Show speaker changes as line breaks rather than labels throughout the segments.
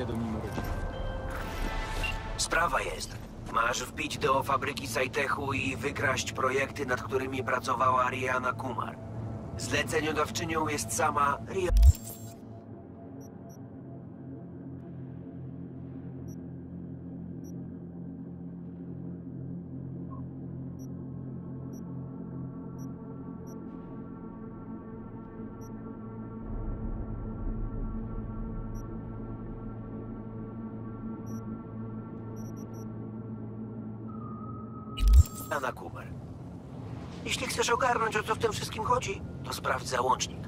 pojedą mimo rodziny.
Sprawa jest. Masz wbić do fabryki Sajtechu i wykraść projekty, nad którymi pracowała Rihanna Kumar. Zleceniodawczynią jest sama Rihanna. Kumar. Jeśli chcesz ogarnąć, o co w tym wszystkim chodzi, to sprawdź załącznik.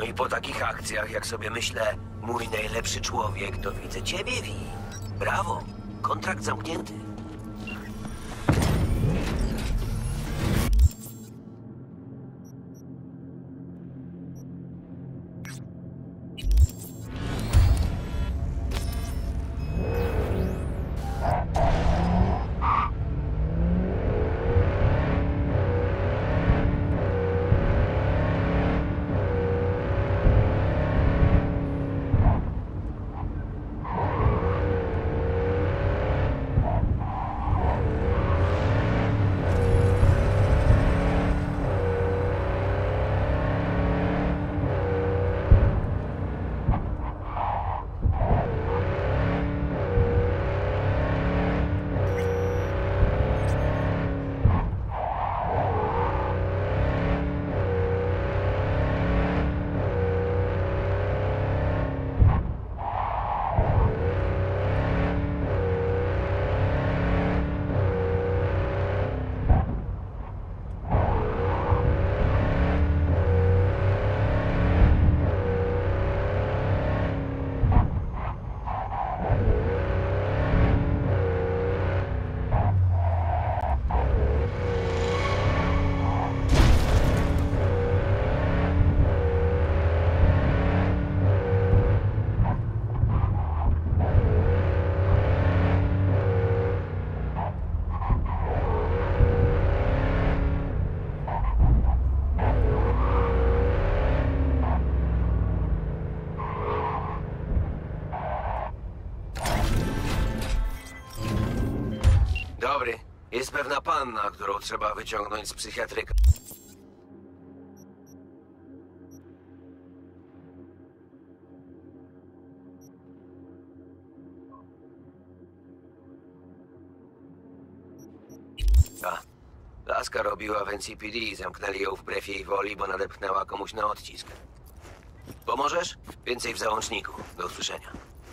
I po takich akcjach, jak sobie myślę, mój najlepszy człowiek, to widzę ciebie, Vi. Brawo, kontrakt zamknięty. Dobry. Jest pewna panna, którą trzeba wyciągnąć z psychiatryka. Laska robiła w NCPD i zamknęli ją wbrew jej woli, bo nadepchnęła komuś na odcisk. Pomożesz? Więcej w załączniku. Do usłyszenia.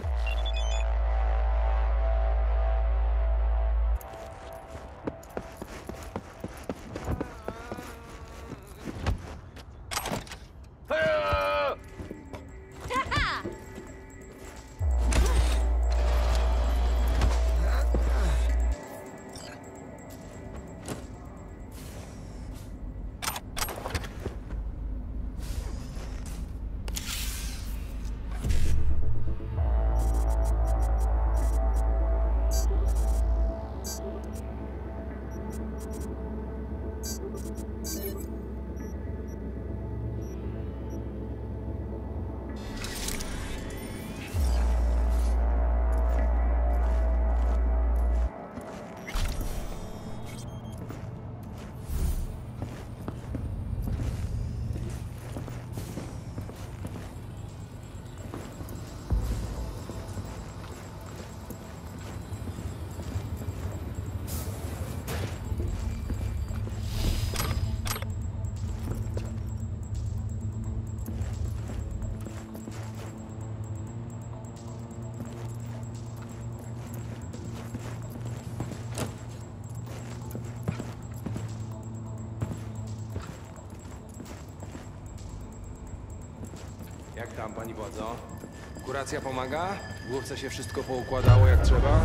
Jak tam, pani władzo? Kuracja pomaga? W główce się wszystko poukładało jak trzeba?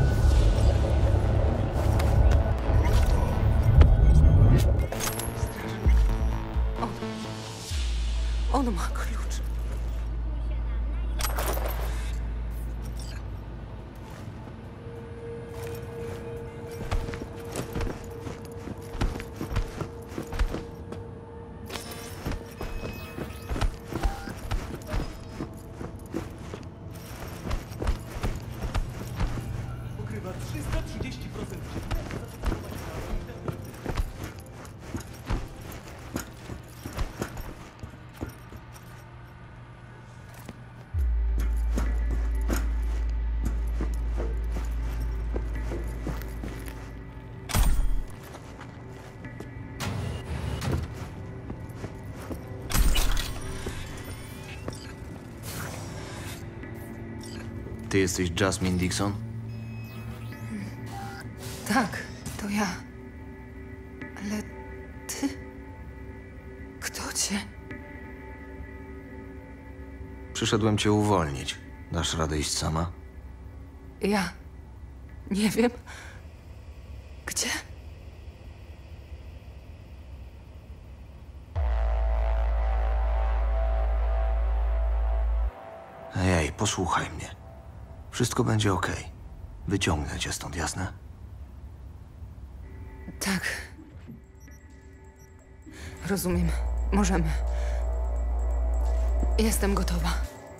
On ma klucz.
Pokrywa 330%.
Ty jesteś Jasmine Dixon?
Tak, to ja. Ale ty? Kto cię?
Przyszedłem cię uwolnić. Dasz radę iść sama?
Ja nie wiem. Gdzie?
Ej, posłuchaj mnie. Wszystko będzie okej. Wyciągnę cię stąd, jasne?
Tak. Rozumiem. Możemy. Jestem gotowa.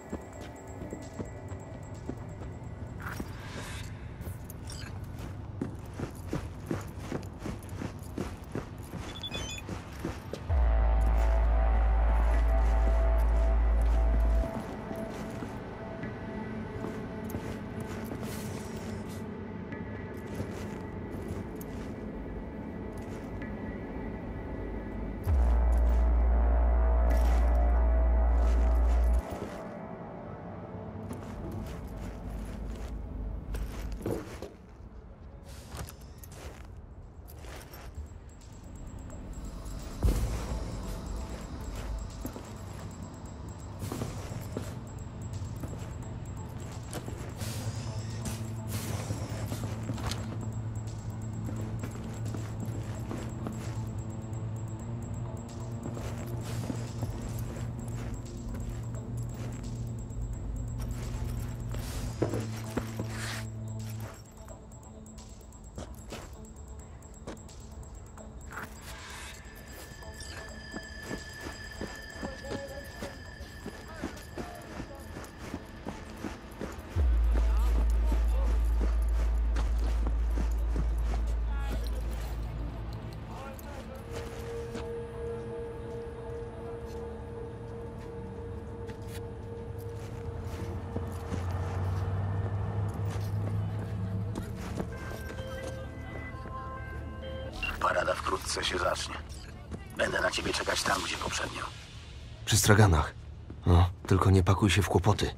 Parada wkrótce się zacznie. Będę na ciebie czekać tam, gdzie poprzednio.
Przy straganach. No, tylko nie pakuj się w kłopoty.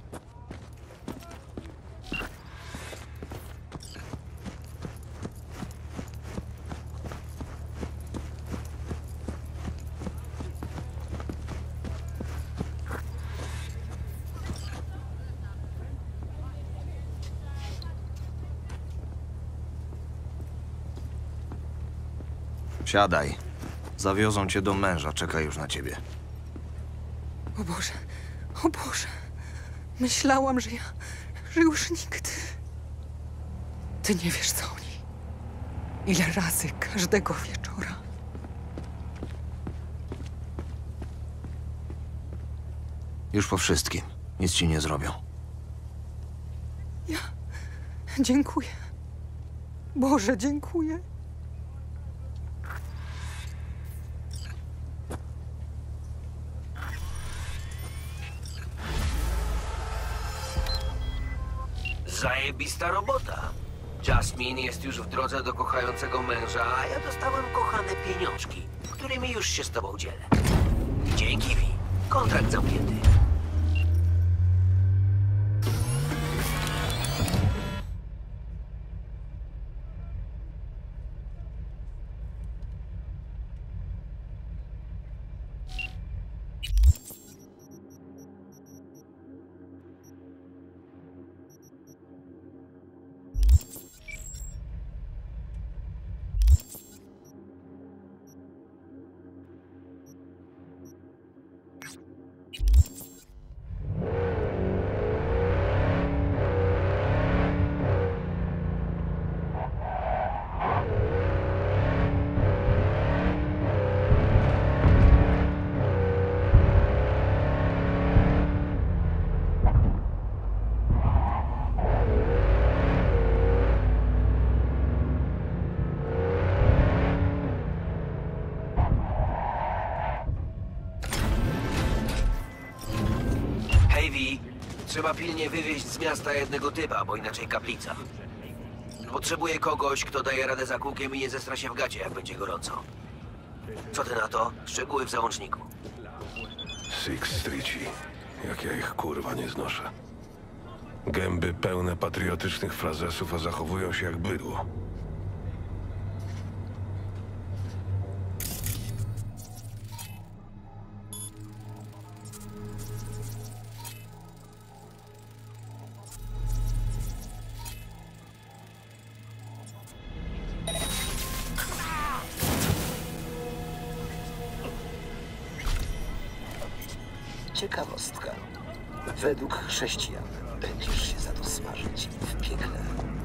Siadaj. Zawiozą cię do męża, czeka już na ciebie.
O Boże. O Boże. Myślałam, że już nigdy. Ty nie wiesz, co oni. Ile razy każdego wieczora.
Już po wszystkim. Nic ci nie zrobią.
Ja dziękuję. Boże, dziękuję.
Zajebista robota. Jasmine jest już w drodze do kochającego męża, a ja dostałem kochane pieniążki, którymi już się z tobą dzielę. Dzięki, Vi. Kontrakt zamknięty. Trzeba pilnie wywieźć z miasta jednego typa, bo inaczej kaplica. Potrzebuję kogoś, kto daje radę za kółkiem i nie zestra się w gacie, jak będzie gorąco. Co ty na to? Szczegóły w załączniku.
Six Streetci. Jak ja ich kurwa nie znoszę. Gęby pełne patriotycznych frazesów, a zachowują się jak bydło.
Ciekawostka. Według chrześcijan będziesz się za to smażyć w piekle.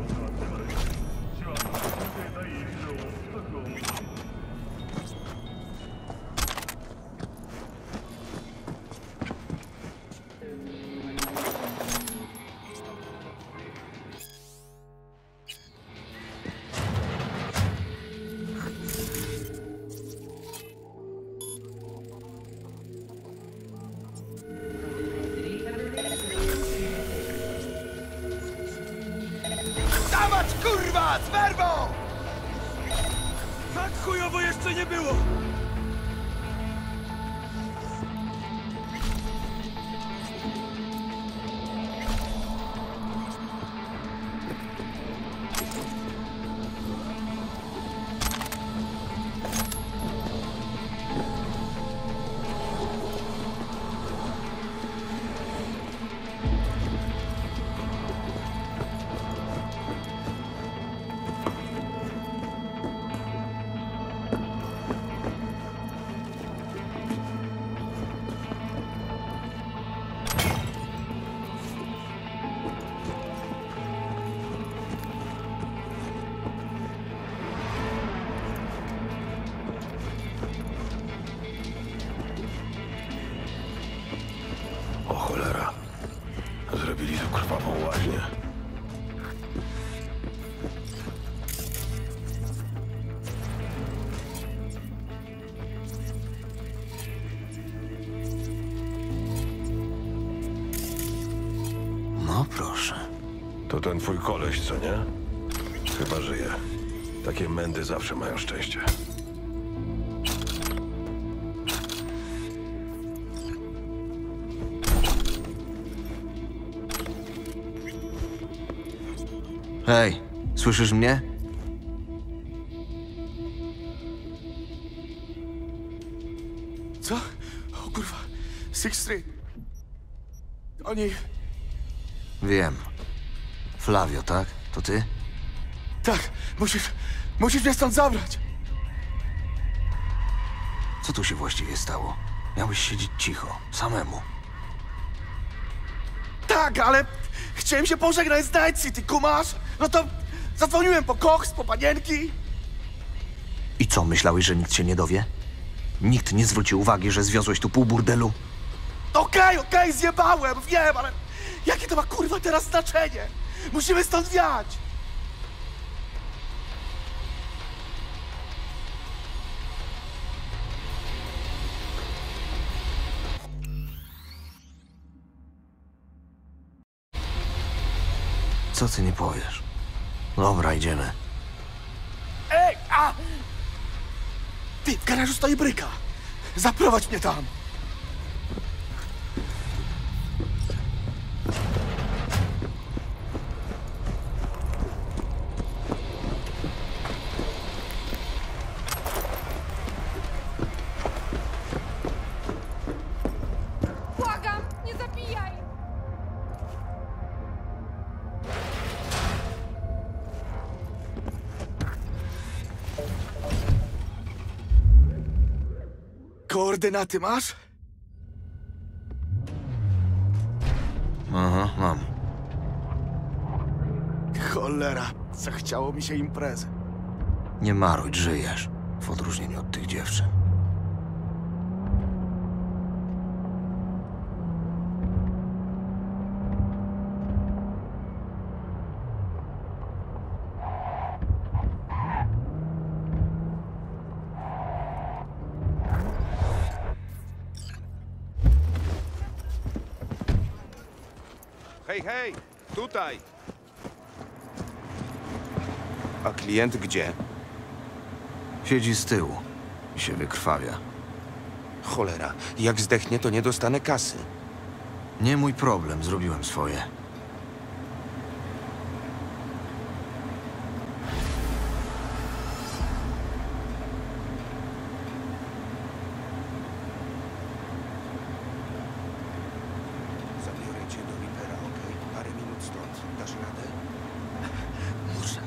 Dawać, kurwa! Z werwą! Tak chujowo jeszcze nie było!
O cholera. Zrobili tu krwawą łaźnię.
No proszę.
To ten twój koleś, co nie? Chyba żyje. Takie mędy zawsze mają szczęście.
Hej, słyszysz mnie?
Co? O kurwa. Sixth Street. Oni...
Wiem. Flavio, tak? To ty?
Tak, musisz mnie stąd zabrać.
Co tu się właściwie stało? Miałeś siedzieć cicho, samemu.
Tak, ale chciałem się pożegnać z Night City, kumasz? No to zadzwoniłem po koks, po panienki.
I co, myślałeś, że nikt się nie dowie? Nikt nie zwrócił uwagi, że zwiozłeś tu pół burdelu?
Okej, zjebałem, wiem, ale jakie to ma kurwa teraz znaczenie? Musimy stąd wiać.
Co ty nie powiesz? Dobra, idziemy.
Ej, a! Ty, w garażu stoi bryka. Zaprowadź mnie tam.
Błagam, nie zabijaj!
Koordynaty masz?
Aha, mam.
Cholera, zachciało mi się imprezy.
Nie marudź, żyjesz. W odróżnieniu od tych dziewczyn.
Hej, tutaj! A klient gdzie?
Siedzi z tyłu i się wykrwawia.
Cholera, jak zdechnie, to nie dostanę kasy.
Nie mój problem, zrobiłem swoje.
Zabiorę cię do Reapera, okej? Parę minut stąd. Dasz radę?
Muszę.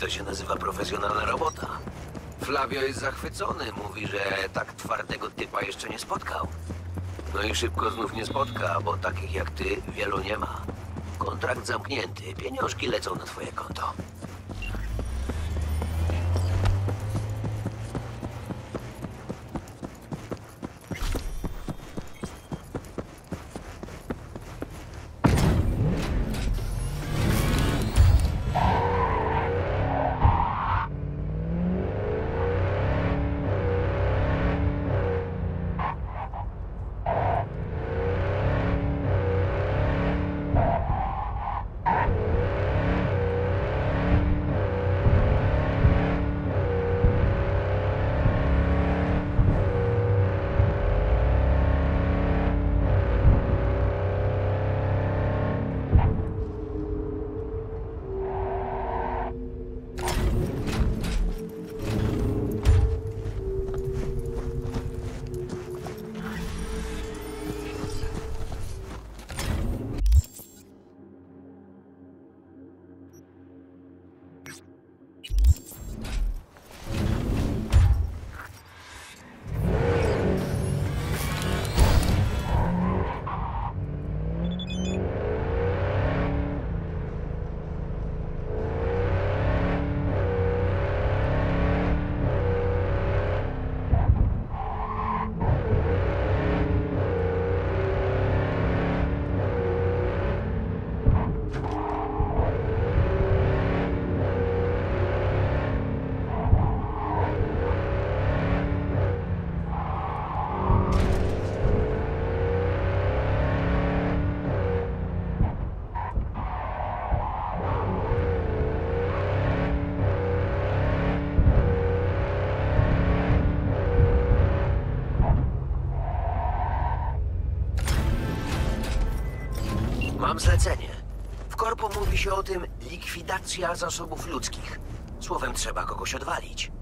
to się nazywa profesjonalna robota. Flavio jest zachwycony, mówi, że tak twardego typa jeszcze nie spotkał. No i szybko znów nie spotka, bo takich jak ty wielu nie ma. Kontrakt zamknięty, pieniążki lecą na twoje konto. Mam zlecenie. W korpo mówi się o tym likwidacja zasobów ludzkich. Słowem, trzeba kogoś odwalić.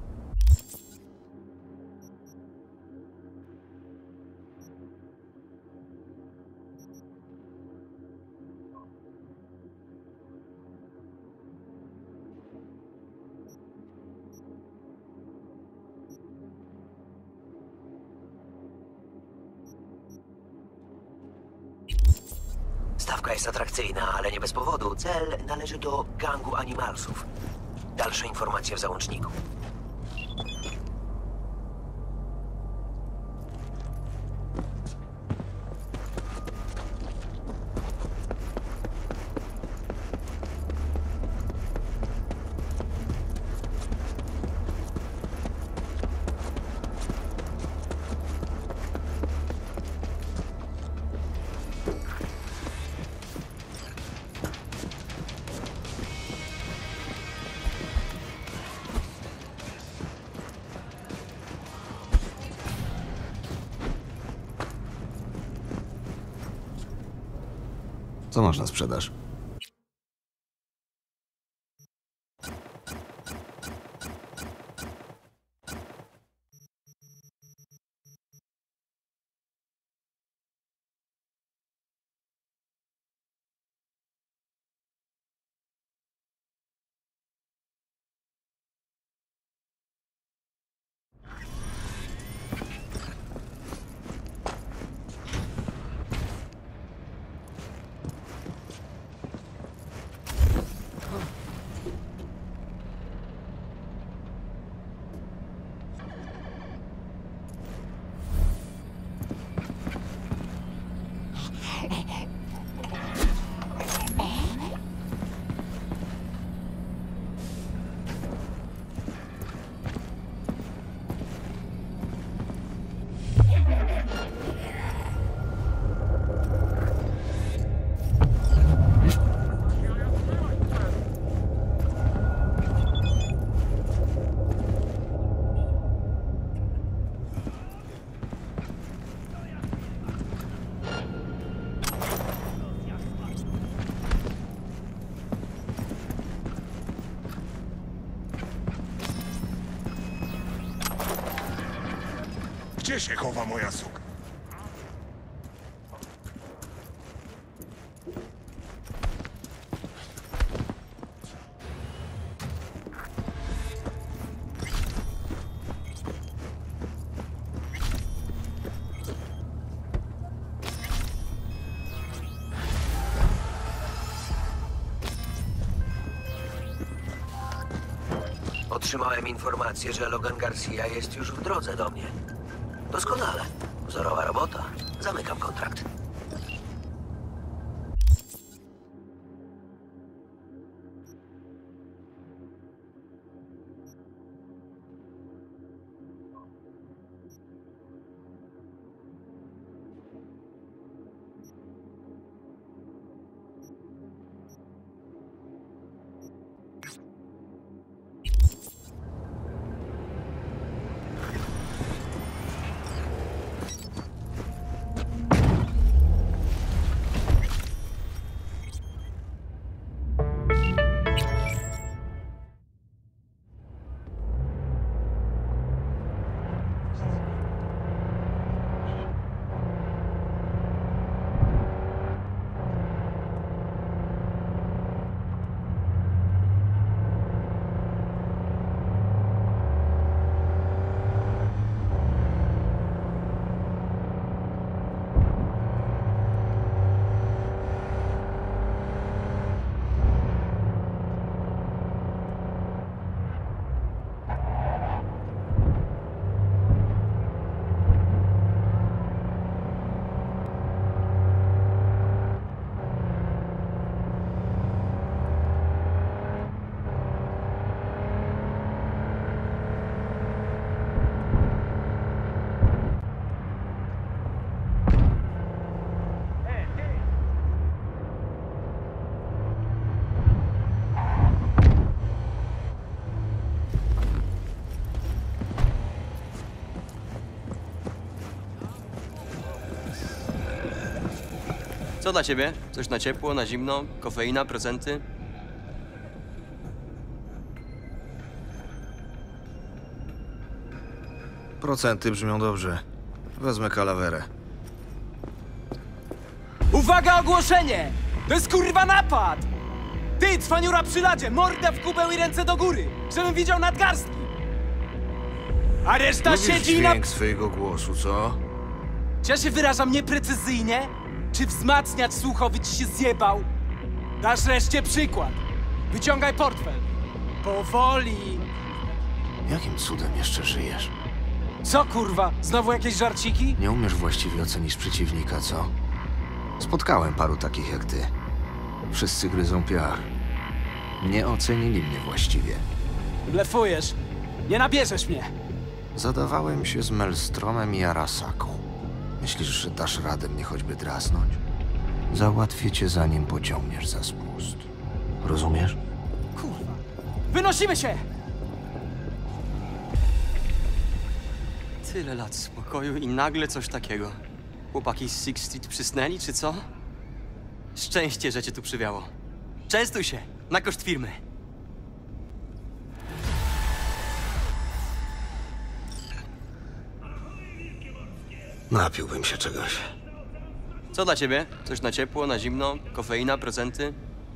Stawka jest atrakcyjna, ale nie bez powodu. Cel należy do gangu Animalsów. Dalsze informacje w załączniku.
Co masz na sprzedaż?
Gdzie się chowa moja suka?
Otrzymałem informację, że Logan Garcia jest już w drodze do mnie. Doskonale. Wzorowa robota. Zamykam kontrakt.
Co dla ciebie? Coś na ciepło, na zimno? Kofeina, procenty?
Procenty brzmią dobrze. Wezmę kalawerę.
Uwaga, ogłoszenie! To jest kurwa napad! Ty, cwaniura przy ladzie, mordę w kubę i ręce do góry, żebym widział nadgarstki! A reszta
Lubisz
siedzi na...
dźwięk swojego głosu, co?
Czy ja się wyrażam nieprecyzyjnie? Czy wzmacniacz słuchowy ci się zjebał? Dasz reszcie przykład. Wyciągaj portfel. Powoli.
Jakim cudem jeszcze żyjesz?
Co kurwa? Znowu jakieś żarciki?
Nie umiesz właściwie ocenić przeciwnika, co? Spotkałem paru takich jak ty. Wszyscy gryzą piach. Nie ocenili mnie właściwie.
Blefujesz. Nie nabierzesz mnie.
Zadawałem się z Melstromem i Arasaką. Myślisz, że dasz radę mnie choćby drasnąć? Załatwię cię, zanim pociągniesz za spust. Rozumiesz?
Kurwa. Wynosimy się!
Tyle lat spokoju i nagle coś takiego. Chłopaki z Sixth Street przysnęli, czy co? Szczęście, że cię tu przywiało. Częstuj się, na koszt firmy.
Napiłbym się czegoś.
Co dla ciebie? Coś na ciepło, na zimno? Kofeina, procenty?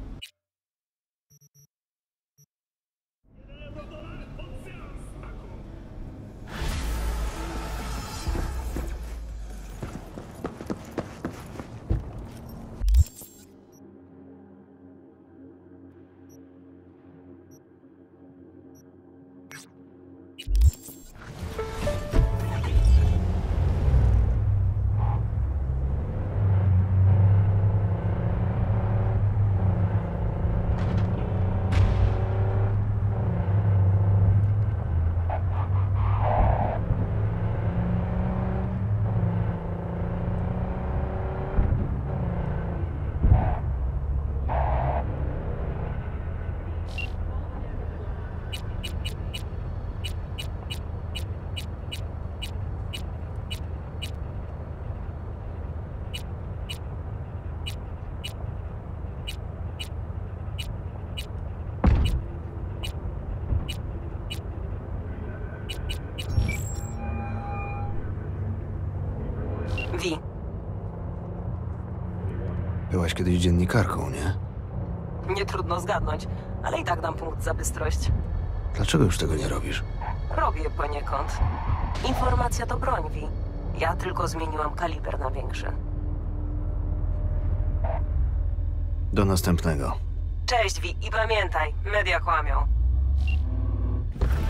Wi,
Byłaś kiedyś dziennikarką, nie?
Nie trudno zgadnąć, ale i tak dam punkt za bystrość.
Dlaczego już tego nie robisz?
Robię poniekąd. Informacja to broń, Wi. Ja tylko zmieniłam kaliber na większy.
Do następnego.
Cześć, Wi, i pamiętaj, media kłamią.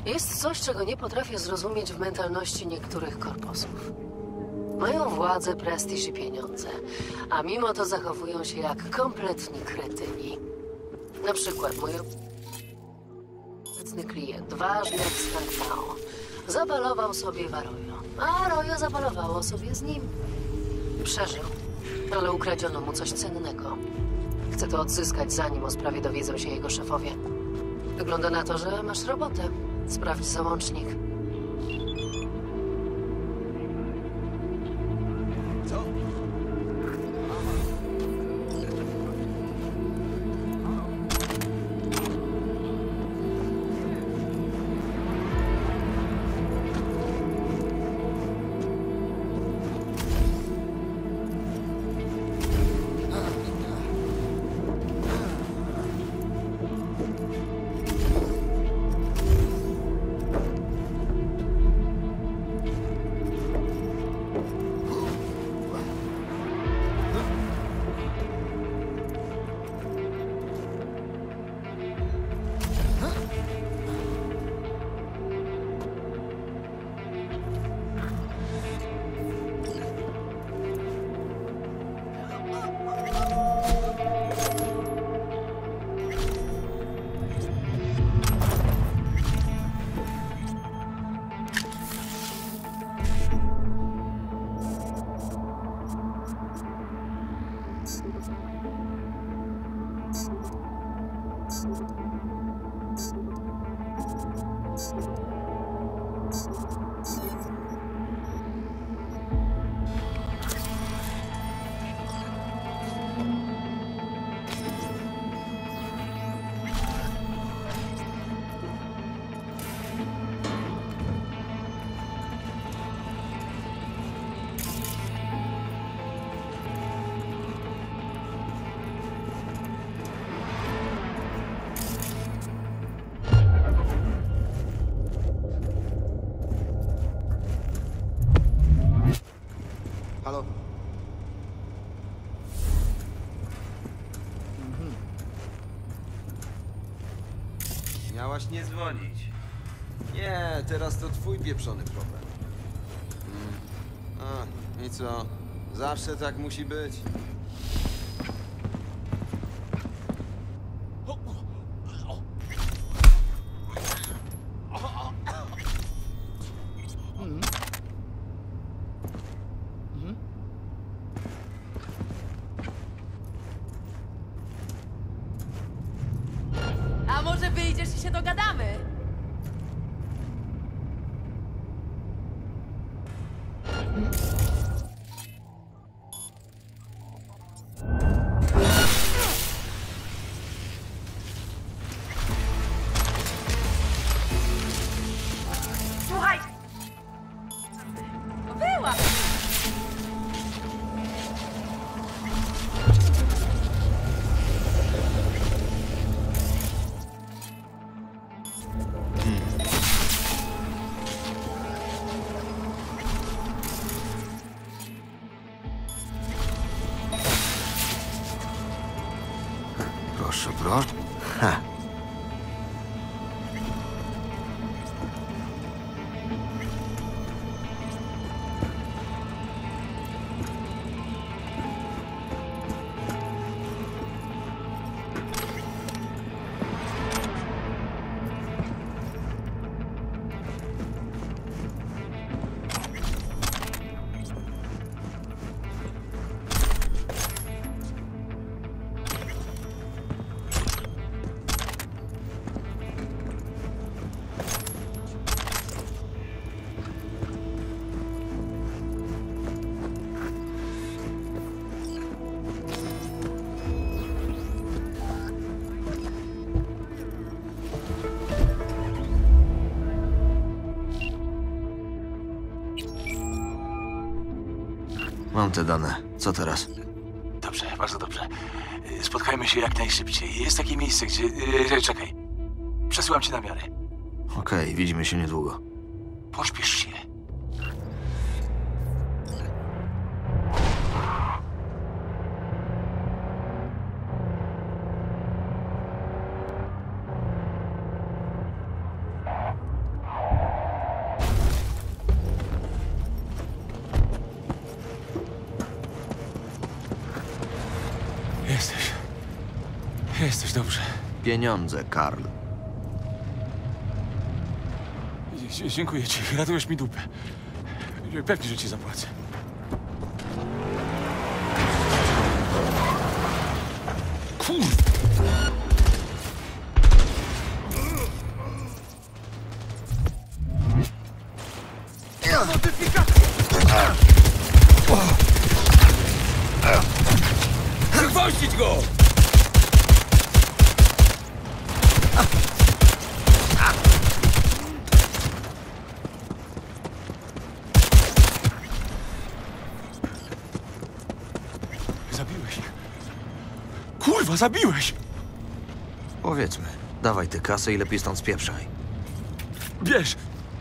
Jest coś, czego nie potrafię zrozumieć w mentalności niektórych korposów. Mają władzę, prestiż i pieniądze, a mimo to zachowują się jak kompletni kretyni. Na przykład mój obecny klient, ważny jak Stangpao, zabalował sobie w Arroyo, a Arroyo zabalowało sobie z nim. Przeżył, ale ukradziono mu coś cennego. Chcę to odzyskać, zanim o sprawie dowiedzą się jego szefowie. Wygląda na to, że masz robotę. Sprawdź załącznik.
Co?
Halo?
Miałaś nie dzwonić. Nie, teraz to twój pieprzony problem. I co? Zawsze tak musi być.
A może wyjdziesz i się dogadamy? Słuchaj! Była!
Proszę, proszę. Ha. Mam te dane. Co teraz?
Dobrze, bardzo dobrze. Spotkajmy się jak najszybciej. Jest takie miejsce, gdzie... czekaj. Przesyłam ci namiary.
Okej, widzimy się niedługo.
Pośpiesz się. jesteś? Jesteś dobrze.
Pieniądze, Karl.
Dziękuję ci, ratujesz mi dupę. Pewnie, że ci zapłacę. Kurwa!
Wygwoździć go!
Zabiłeś ich. Kurwa, zabiłeś!
Powiedzmy, dawaj tę kasę i lepiej stąd spieprzaj.
Bierz!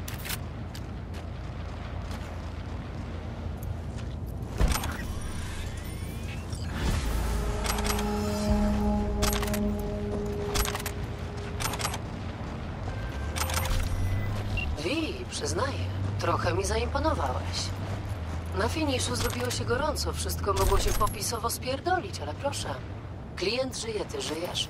Wi, przyznaję, trochę mi zaimponowałeś. Na finiszu zrobiło się gorąco, wszystko mogło się popisowo spierdolić, ale proszę. Klient żyje, ty żyjesz.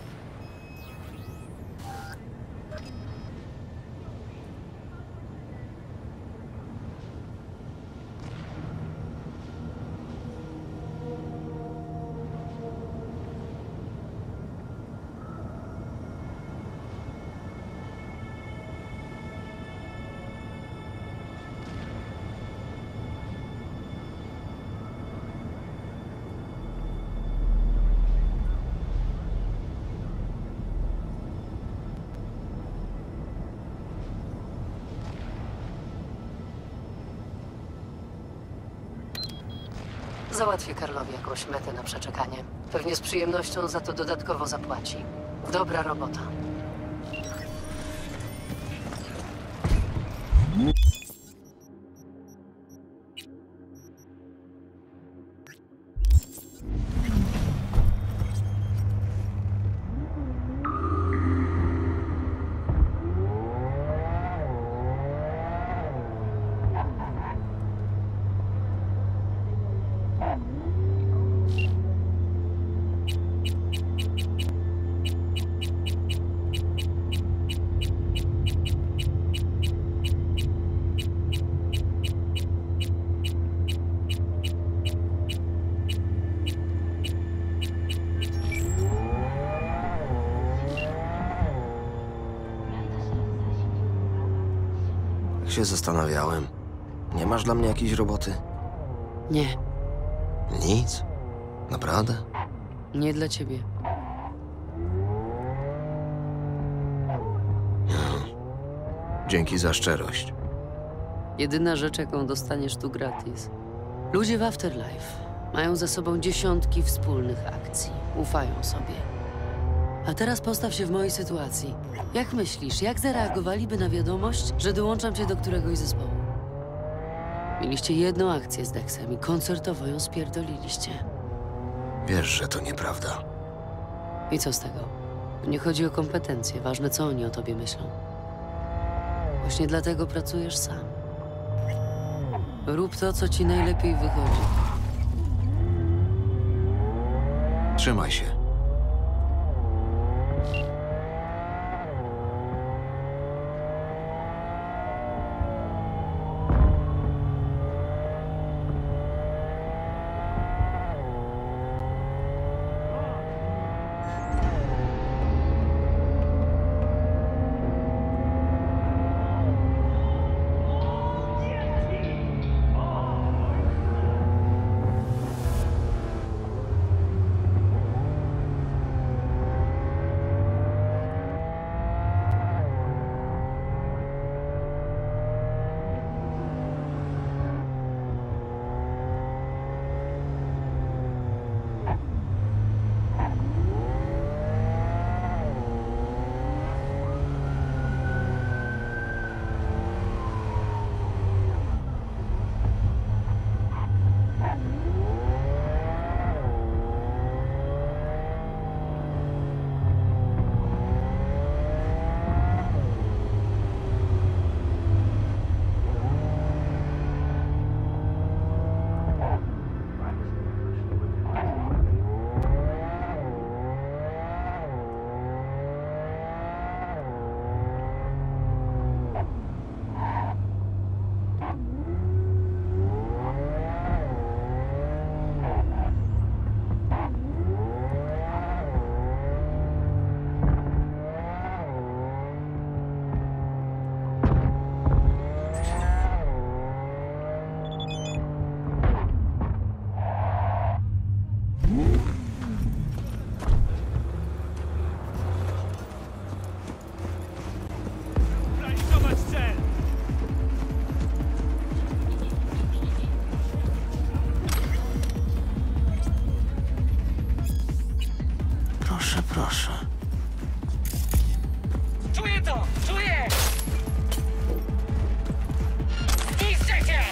Załatwię Karlowi jakąś metę na przeczekanie. Pewnie z przyjemnością za to dodatkowo zapłaci. Dobra robota.
Się zastanawiałem. Nie masz dla mnie jakiejś roboty?
Nie,
Nic? Naprawdę?
nie dla ciebie.
Dzięki za szczerość.
Jedyna rzecz, jaką dostaniesz tu gratis. Ludzie w Afterlife mają za sobą dziesiątki wspólnych akcji. Ufają sobie. A teraz postaw się w mojej sytuacji. Jak myślisz, jak zareagowaliby na wiadomość, że dołączam cię do któregoś zespołu? Mieliście jedną akcję z Dexem i koncertowo ją spierdoliliście.
Wiesz, że to nieprawda.
I co z tego? Tu nie chodzi o kompetencje, ważne co oni o tobie myślą. Właśnie dlatego pracujesz sam. Rób to, co ci najlepiej wychodzi.
Trzymaj się. Proszę, proszę.
Czuję to! Czuję! Zniszczę cię!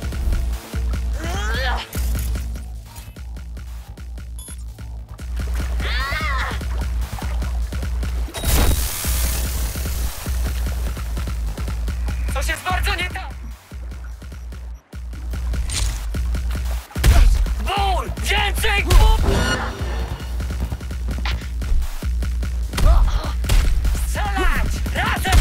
Coś jest bardzo nie tak! Ból! Więcej ból! Strzelać! Razem!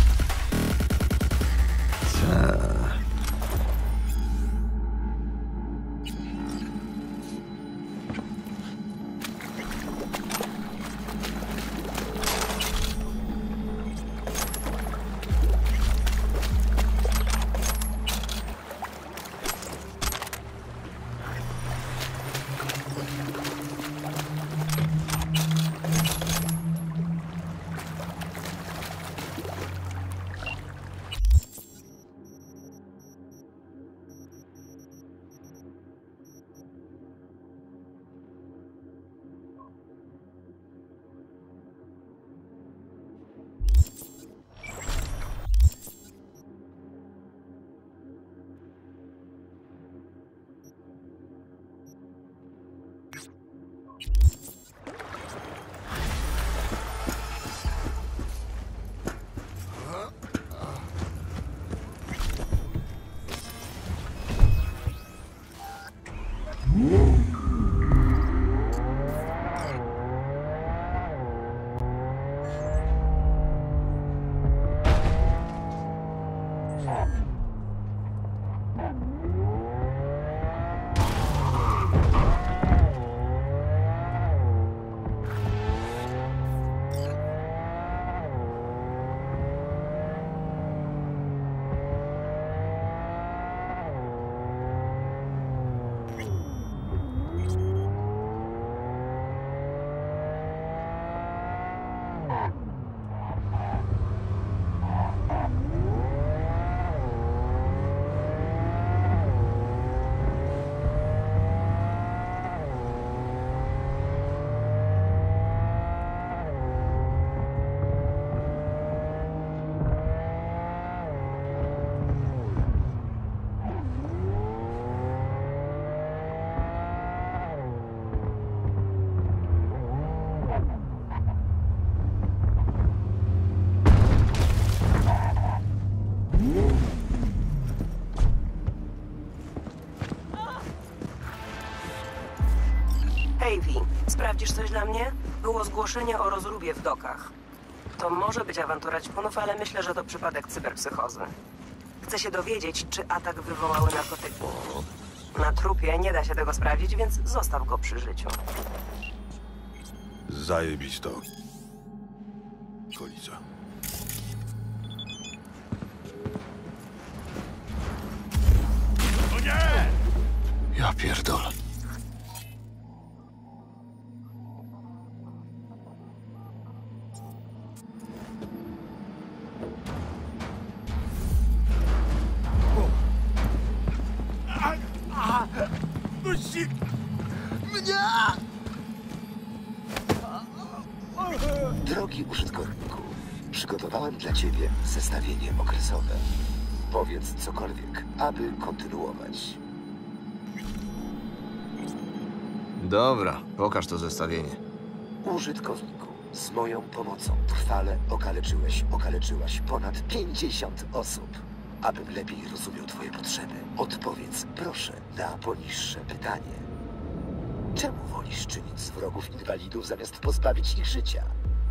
Hej, Vi, sprawdzisz coś dla mnie? Było zgłoszenie o rozróbie w dokach. To może być awantura ćpunów, ale myślę, że to przypadek cyberpsychozy. Chcę się dowiedzieć, czy atak wywołały narkotyki. Na trupie nie da się tego sprawdzić, więc zostaw go przy życiu.
Zajebić to. Okolica.
O nie!
Ja pierdolę.
Puści mnie!
Drogi użytkowniku, przygotowałem dla ciebie zestawienie okresowe. Powiedz cokolwiek, aby kontynuować.
Dobra, pokaż to zestawienie.
Użytkowniku, z moją pomocą trwale okaleczyłaś ponad 50 osób. Abym lepiej rozumiał twoje potrzeby, odpowiedz proszę na poniższe pytanie. Czemu wolisz czynić z wrogów inwalidów zamiast pozbawić ich życia?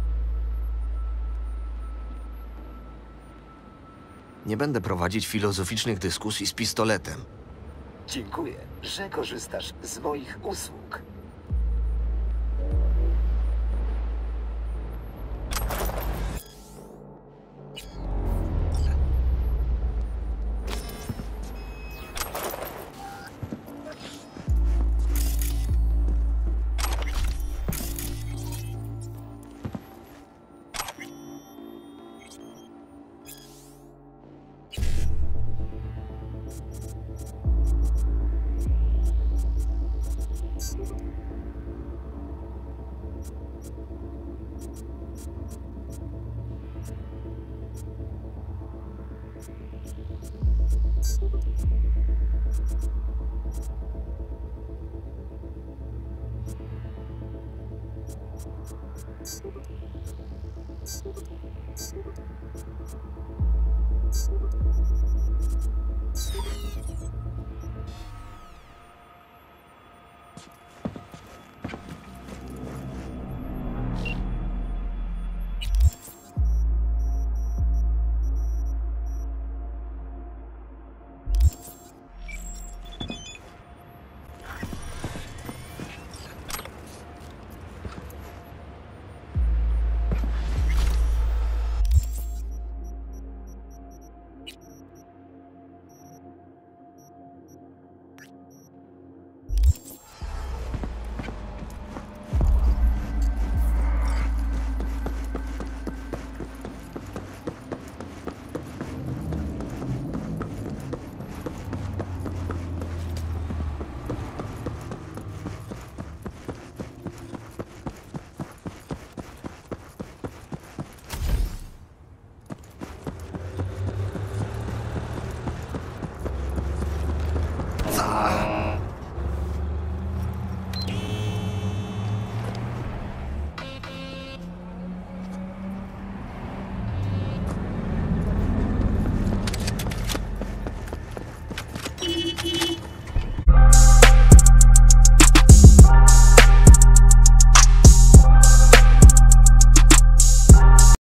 Nie będę prowadzić filozoficznych dyskusji z pistoletem.
Dziękuję, że korzystasz z moich usług.
Thank you.